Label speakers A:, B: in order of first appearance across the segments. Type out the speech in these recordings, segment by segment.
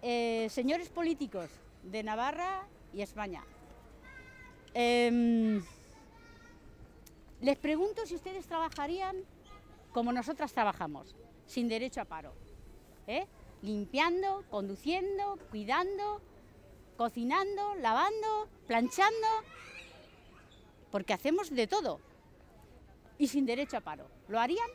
A: señores políticos de Navarra y España, les pregunto si ustedes trabajarían como nosotras trabajamos, sin derecho a paro, limpiando, conduciendo, cuidando, cocinando, lavando, planchando, porque hacemos de todo y sin derecho a paro. ¿Lo harían?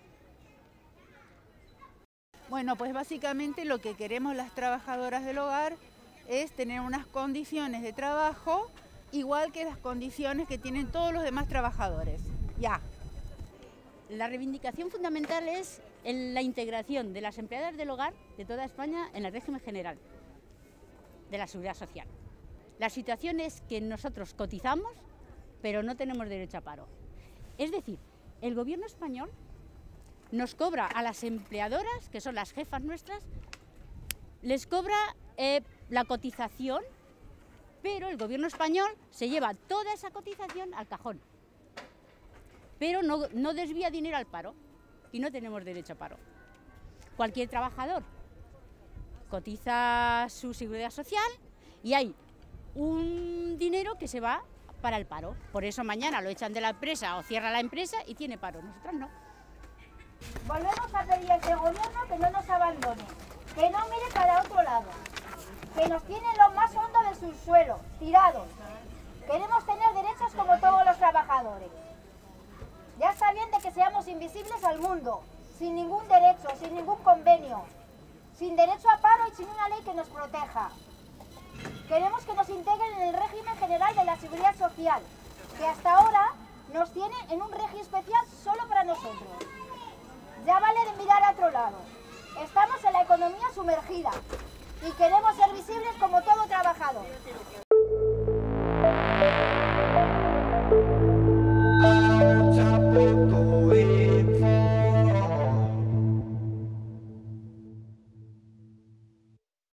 B: Bueno, pues básicamente lo que queremos las trabajadoras del hogar es tener unas condiciones de trabajo igual que las condiciones que tienen todos los demás trabajadores. Ya.
A: La reivindicación fundamental es la integración de las empleadas del hogar de toda España en el régimen general de la Seguridad Social. La situación es que nosotros cotizamos, pero no tenemos derecho a paro. Es decir, el gobierno español nos cobra a las empleadoras, que son las jefas nuestras, les cobra la cotización, pero el gobierno español se lleva toda esa cotización al cajón, pero no desvía dinero al paro y no tenemos derecho a paro. Cualquier trabajador cotiza su seguridad social y hay un dinero que se va para el paro. Por eso mañana lo echan de la empresa o cierra la empresa y tiene paro. Nosotras no.
C: Volvemos a pedir a este gobierno que no nos abandone, que no mire para otro lado, que nos tiene en lo más hondo del subsuelo, tirados. Queremos tener derechos como todos los trabajadores. Ya está bien de que seamos invisibles al mundo, sin ningún derecho, sin ningún convenio, sin derecho a paro y sin una ley que nos proteja. Queremos que nos integren en el régimen general de la Seguridad Social, que hasta ahora nos tiene en un régimen especial solo para nosotros. Ya vale de mirar a otro lado. Estamos en la economía sumergida y queremos ser visibles como todo trabajador.